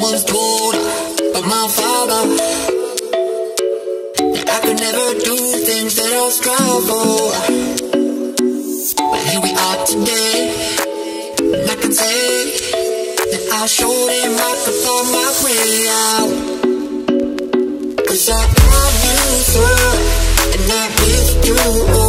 was told by my father that I could never do things that I strive for. But here we are today, and I can say that I showed him I could find my way out. 'Cause I love you so, and I'm with you.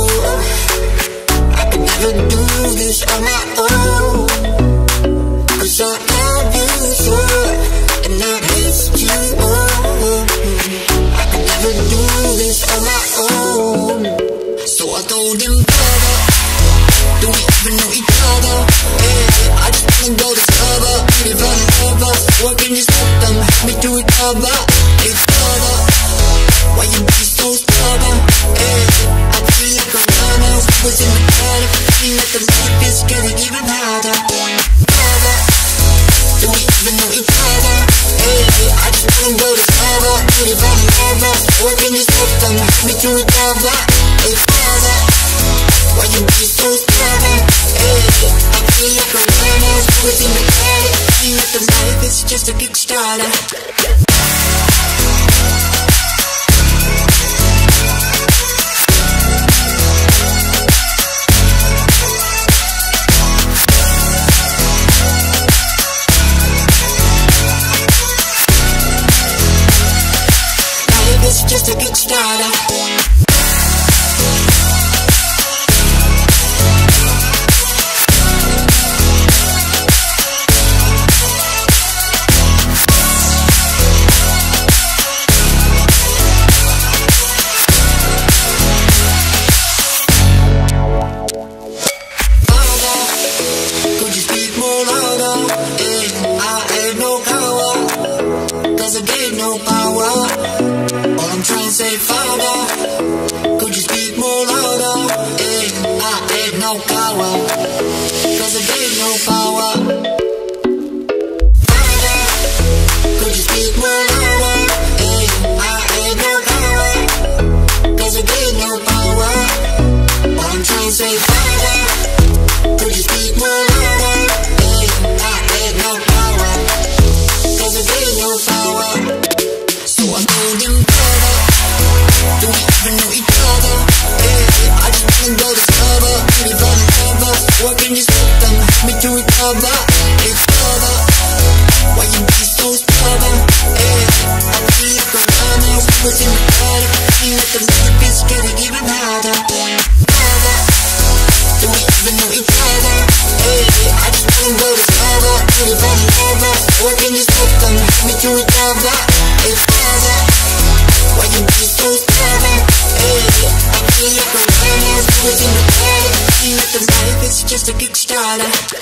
I could never do this on my own. 'Cause I love you so, and I miss you. I could never do this on my own. So I told him, brother, do we even know each other? Hey, I just wanna go discover, live undercover. What can you stop them? Help me to recover. Hey, brother, why you be so stubborn? Hey, I feel like a runner who was in the gutter. Feel like the life is getting even harder. Brother, do we even know each other? Hey, I just wanna go discover, live undercover. What can you stop them? Help me to recover. Hey, brother, why you be so stubborn? Hey, I feel like a runner who was in the gutter. Feel like the life is just a Kickstarter. It's just a Kickstarter. Could you speak more louder? I ain't no coward, 'cause I gave no power. I'm trying to say, Father, could you speak more louder? Hey, I ain't no coward, 'cause I gave no power. Father, could you speak more louder? Hey, I ain't no coward, 'cause I gave no power. I'm trying to say, Father, could you speak more louder? Hey, I ain't no power, 'cause I gave no power. So I told him, do we even know each other? Hey, I just wanna go discover, live undercover. What can you stop them? Help me to recover. Hey, brother, why you be so stubborn? Hey, I feel like a runner who was in the gutter. Feel like the life is getting even harder. Brother, do we even know each other? Hey, I just wanna go discover, live undercover. What can you stop them? Help me to recover. Hey, brother, why you be so stubborn? Hey, I feel like a runner who was in the gutter. Feel like the life is just a Kickstarter.